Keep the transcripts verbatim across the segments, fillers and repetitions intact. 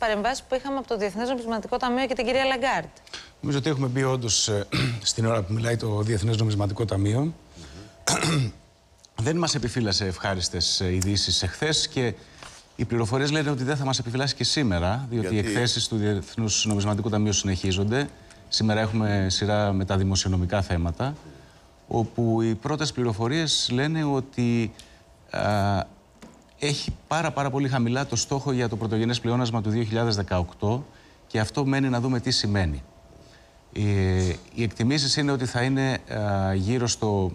παρεμβάσεις που είχαμε από το Διεθνές Νομισματικό Ταμείο και την κυρία Λαγκάρντ. Νομίζω ότι έχουμε μπει όντως στην ώρα που μιλάει το Διεθνές Νομισματικό Ταμείο. Mm-hmm. Δεν μας επιφύλασε ευχάριστες ειδήσεις εχθές και οι πληροφορίες λένε ότι δεν θα μας επιφυλάσει και σήμερα, διότι Γιατί? οι εκθέσεις του Διεθνούς Νομισματικού Ταμείου συνεχίζονται. Σήμερα έχουμε σειρά με τα δημοσιονομικά θέματα, όπου οι πρώτες πληροφορίες λένε ότι α, έχει πάρα πάρα πολύ χαμηλά το στόχο για το πρωτογενές πλεόνασμα του δύο χιλιάδες δεκαοκτώ και αυτό μένει να δούμε τι σημαίνει. Οι, οι εκτιμήσεις είναι ότι θα είναι α, γύρω στο,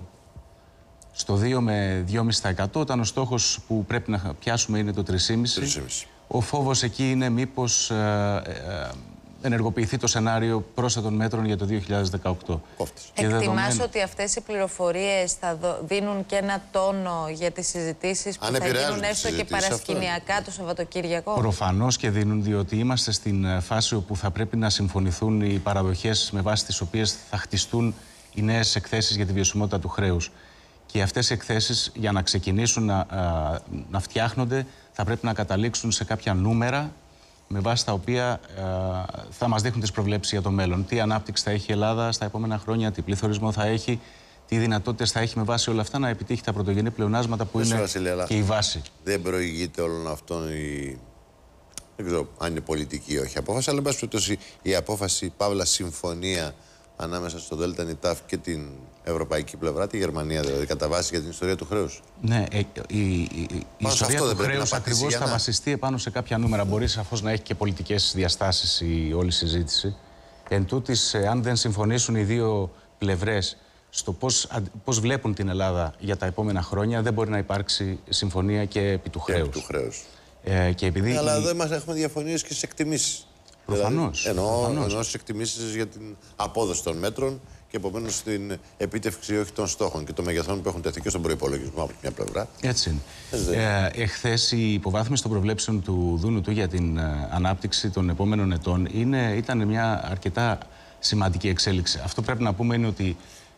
στο δύο με δύο κόμμα πέντε τοις εκατό, όταν ο στόχος που πρέπει να πιάσουμε είναι το τρία κόμμα πέντε τοις εκατό. Ο φόβος εκεί είναι μήπως α, α, ενεργοποιηθεί το σενάριο πρόσθετων μέτρων για το δύο χιλιάδες δεκαοκτώ. Εκτιμάς δεδομένου... ότι αυτές οι πληροφορίες θα δω... δίνουν και ένα τόνο για τις συζητήσεις που Αν θα γίνουν έστω και παρασκηνιακά αυτό. το Σαββατοκύριακο? Προφανώς και δίνουν, διότι είμαστε στην φάση όπου θα πρέπει να συμφωνηθούν οι παραδοχές με βάση τις οποίες θα χτιστούν οι νέες εκθέσεις για τη βιωσιμότητα του χρέους. Και αυτές οι εκθέσεις, για να ξεκινήσουν να, α, να φτιάχνονται, θα πρέπει να καταλήξουν σε κάποια νούμερα με βάση τα οποία α, θα μας δείχνουν τις προβλέψεις για το μέλλον. Τι ανάπτυξη θα έχει η Ελλάδα στα επόμενα χρόνια, τι πληθωρισμό θα έχει, τι δυνατότητες θα έχει με βάση όλα αυτά να επιτύχει τα πρωτογενή πλεονάσματα που Εσύ, είναι Βασίλη, και η βάση. Δεν προηγείται όλων αυτών η... Δεν ξέρω αν είναι πολιτική ή όχι απόφαση, αλλά εν πάση περιπτώσει η απόφαση, παύλα συμφωνία ανάμεσα στο ΔΝΤ και την ευρωπαϊκή πλευρά, τη Γερμανία δηλαδή, κατά βάση για την ιστορία του χρέους. Ναι, η, η, η, η ιστορία του χρέους ακριβώς θα βασιστεί επάνω σε κάποια νούμερα. Μπορεί σαφώς να έχει και πολιτικές διαστάσεις η όλη συζήτηση. Εν τούτης, αν δεν συμφωνήσουν οι δύο πλευρές στο πώς, πώς βλέπουν την Ελλάδα για τα επόμενα χρόνια, δεν μπορεί να υπάρξει συμφωνία και επί του χρέους. Επί του χρέους. Ε, και επειδή ναι, αλλά η... εδώ μας έχουμε διαφωνίες και στις εκτιμήσεις. Προφανώς. Δηλαδή, εννοώ, προφανώς. εννοώ στις εκτιμήσεις για την απόδοση των μέτρων και επομένως στην επίτευξη όχι των στόχων και των μεγεθών που έχουν τεθεί και στον προϋπολογισμό από μια πλευρά. Έτσι είναι. Ε, εχθές η υποβάθμιση των προβλέψεων του Δούνου του για την ε, ανάπτυξη των επόμενων ετών είναι, ήταν μια αρκετά σημαντική εξέλιξη. Αυτό πρέπει να πούμε είναι ότι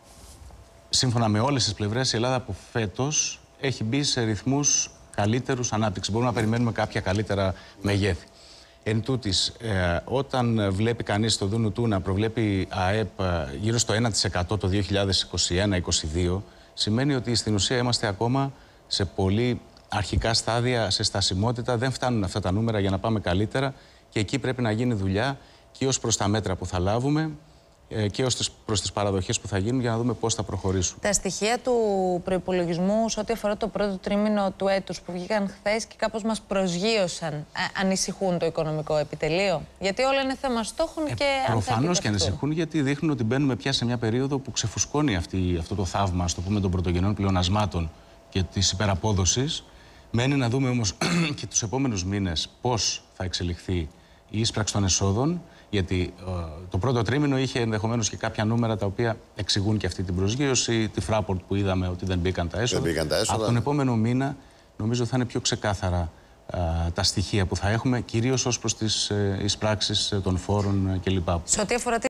σύμφωνα με όλες τις πλευρές η Ελλάδα από φέτος έχει μπει σε ρυθμούς καλύτερους ανάπτυξης. Μπορούμε να περιμένουμε κάποια καλύτερα μεγέθη. Εν τούτης, ε, όταν βλέπει κανείς το Δούνου του να προβλέπει ΑΕΠ ε, γύρω στο ένα τοις εκατό το δύο χιλιάδες είκοσι ένα είκοσι δύο, σημαίνει ότι στην ουσία είμαστε ακόμα σε πολύ αρχικά στάδια, σε στασιμότητα. Δεν φτάνουν αυτά τα νούμερα για να πάμε καλύτερα και εκεί πρέπει να γίνει δουλειά και ως προς τα μέτρα που θα λάβουμε και ως προς τις παραδοχές που θα γίνουν για να δούμε πώς θα προχωρήσουν. Τα στοιχεία του προϋπολογισμού σε ό,τι αφορά το πρώτο τρίμηνο του έτους που βγήκαν χθες και κάπως μας προσγείωσαν, α, ανησυχούν το οικονομικό επιτελείο? Γιατί όλα είναι θέμα στόχων ε, και προφανώς και ανησυχούν, γιατί δείχνουν ότι μπαίνουμε πια σε μια περίοδο που ξεφουσκώνει αυτή, αυτό το θαύμα, ας το πούμε, των πρωτογενών πλεονασμάτων και της υπεραπόδοσης. Μένει να δούμε όμως και τους επόμενους μήνες πώς θα εξελιχθεί η ίσπραξη των εσόδων, γιατί ε, το πρώτο τρίμηνο είχε ενδεχομένως και κάποια νούμερα τα οποία εξηγούν και αυτή την προσγείωση, τη Fraport που είδαμε ότι δεν μπήκαν τα έσοδα. Δεν μπήκαν τα έσοδα. Από τον επόμενο μήνα νομίζω θα είναι πιο ξεκάθαρα ε, τα στοιχεία που θα έχουμε, κυρίως ως προς τις ε, εισπράξεις των φόρων κλπ. Σε ό,τι αφορά